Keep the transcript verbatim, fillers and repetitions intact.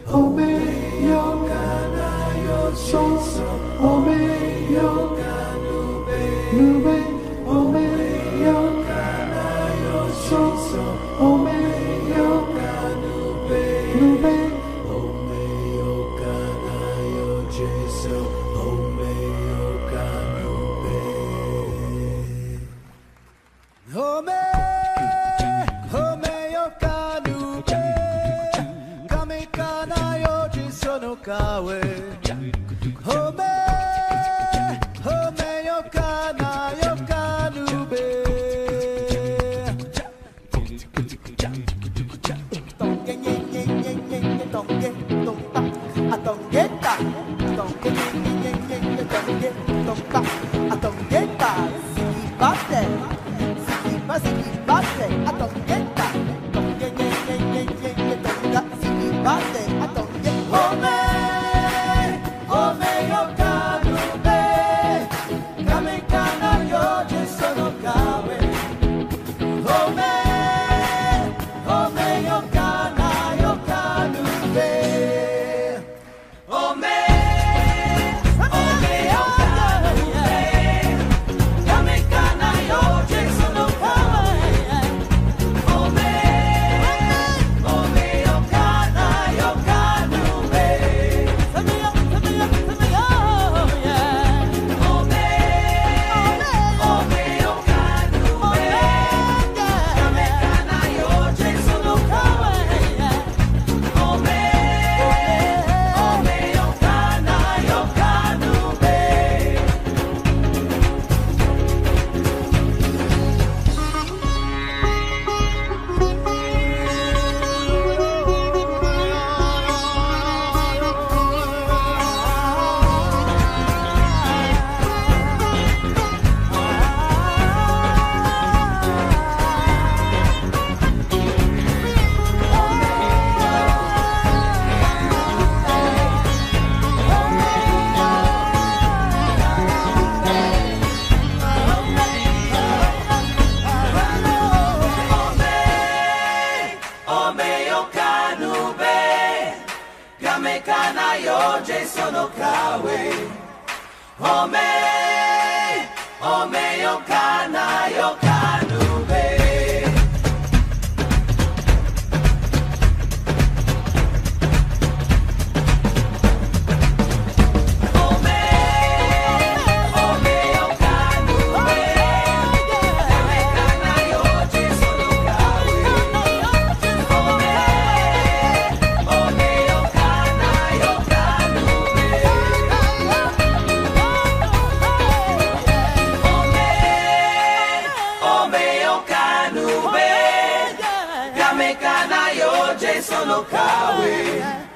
Omeyo son Omeyo Nube Omeyo son Omeyo Nube Omeyo Kanayo Jesu Omeyo Kanube Ome Omeyo Kanube Kame Kanayo Jesu no Kawe Ome Omeyo Kanayo Kanube Tonge nye nye nye nye nye tonge tonga atonge ta tonge nye nye nye nye tonge tonga atonge ta siki bate siki ba siki bate atonge ta tonge nye nye nye nye nye tonga siki bate atonge ome ome yo kanube kame kana yo jesu no kawe ome ome yo kana yo kanube ome ome yo kanube kame kana yo jesu no kawe ome ome yo kana yo kanube same yo same yo same yo yeah ome ome yo kanube kame kana yo jesu no kawe ome ome yo kana yo kanube Ome yo kanube Game kana yo Jesu no kawe Ome Ome yo kana yo kanube Ome Ome yo kanube Game kana yo Jesu no kawe Ome Ome yo kana yo kanube Ome yo kanube Game kana yo Jesu no kawe